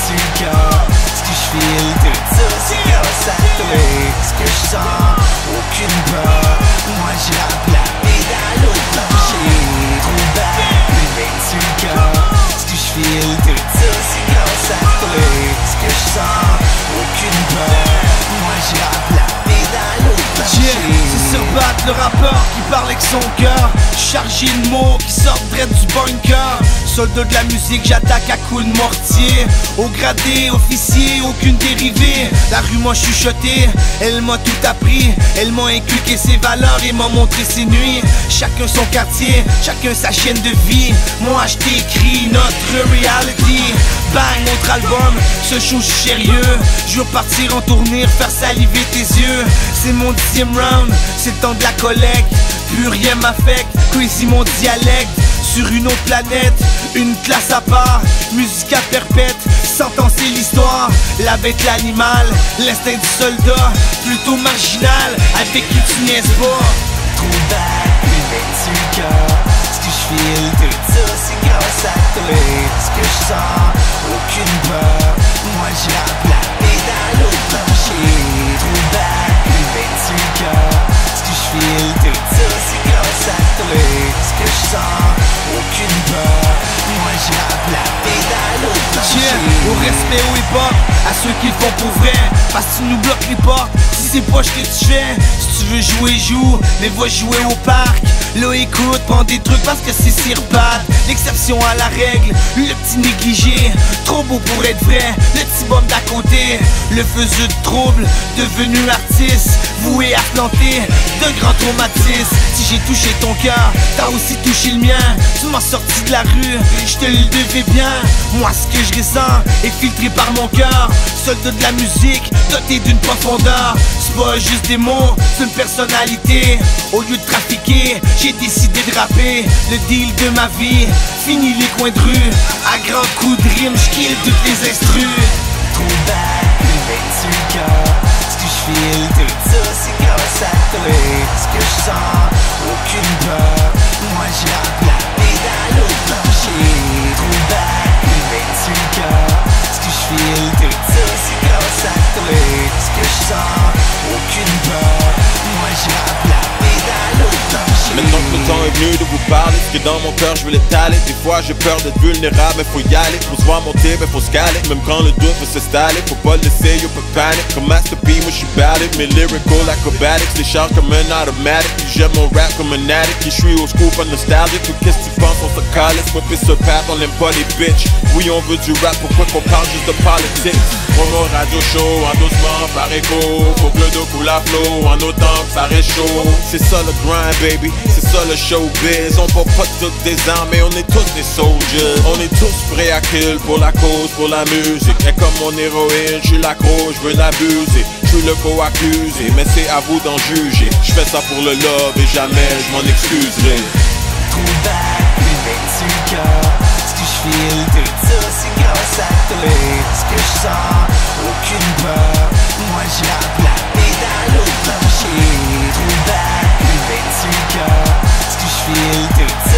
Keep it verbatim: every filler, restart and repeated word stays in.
vêtu le cœur. Ce que je file, tout ça c'est grâce à toi. Ce que je sens, aucune peur. Moi je rappe la pédale au plancher. Trop bad, plus vêtu le cœur. Ce que je file, tout ça c'est grâce à toi. Ce que je sens, aucune peur. Moi je rappe la pédale au plancher. C'est Surbat, le rappeur qui parle avec son cœur, chargé de mots qui sortent direct du bunker. Soldat de la musique, j'attaque à coups de mortier. Au gradé, officier, aucune dérivée. La rue m'a chuchoté, elle m'a tout appris. Elle m'a inculqué ses valeurs et m'a montré ses nuits. Chacun son quartier, chacun sa chaîne de vie. Moi je t'écris notre reality. Bang, autre album, ce show sérieux. Je veux partir en tournée, faire saliver tes yeux. C'est mon dixième round, c'est le temps de la collecte. Plus rien m'affecte, crazy mon dialecte. Sur une autre planète, une classe à part, musique à perpète, sentencer l'histoire. La bête, l'animal, l'instinct du soldat, plutôt marginal, avec qui tu niaises pas. Trop bad, plus vêtu le cœur. Ce que je file, tout ça c'est grâce à toi. Ce que je sens, aucune peur. Moi je rappe la pédale au plancher. Trop bad, plus vêtu le cœur. Ce que je file, tout ça c'est grâce à toi. Ce que je sens, aucune peur. Moi je rappe la pédale au plancher. Yeah, au respect au hip-hop, à ceux qui le font pour vrai. Parce que tu nous bloques les portes, si c'est pas ce que tu fais. Si tu veux jouer, joue, mais va jouer au parc. Là écoute, prends des trucs parce que c'est Surbat. L'exception à la règle, le petit négligé. Trop beau pour être vrai, le petit bum d'à côté. Le faiseux de trouble, devenu artiste. Voué à planter de grands traumatismes. Si j'ai touché ton cœur, t'as aussi touché le mien. Tu m'as sorti de la rue, je te le devais bien. Moi ce que je ressens est filtré par mon cœur. Soldat de la musique, doté d'une profondeur. C'est pas juste des mots, c'est une personnalité. Au lieu de trafiquer, j'ai décidé de rapper. Le deal de ma vie, fini les coins de rue. À grands coups de rime, j'kill toutes les instrus. Trop bad, plus vêtu le cœur. Ce que je file, tout ça c'est grâce à toi. Ce que je sens, aucune peur. Moi je rappe la pédale au plancher. Trop bad, plus vêtu le cœur. Ce que je file, tout ça c'est grâce à toi. Ce que je sens, aucune peur. Moi je rappe la pédale au plancher. Maintenant que le temps est venu de vous parler, ce qui est dans mon cœur je veux l'étaler. Des fois j'ai peur d'être vulnérable, mais faut y aller. Pour se voir monter, mais faut se caler. Même quand le doute veut s'installer, faut pas le laisser, yo pas panic. Comme Master P, moi j'suis ballad. Mes lyrical acrobatics, les charges comme un automatic. Puis j'aime mon rap comme un addict. Puis j'suis au school pas nostalgique. Ou qu'est-ce que tu penses, on se calisse. Moi pis ce path, on aime pas les bitches. Oui on veut du rap, pourquoi qu'on parle juste de politics? Promo radio show, en doucement par écho. Faut que le dos coule à flot, en autant que ça réchauffe. C'est ça le grind baby, c'est ça le showbiz. On porte pas toutes des armes, mais on est tous des soldiers. On est tous prêts à kill pour la cause, pour la musique. Et comme mon héroïne, j'suis l'accro, j'veux l'abuser. J'suis le co-accusé, mais c'est à vous d'en juger. J'fais ça pour le love et jamais j'm'en excuserai. Trop bad, plus vêtu le cœur. Ce que je file, tout ça c'est grâce à toi. Ce que je sens, aucune peur. Moi je rappe la pédale au plancher. Trop bad, plus vêtu le cœur. Ce que je file, tout ça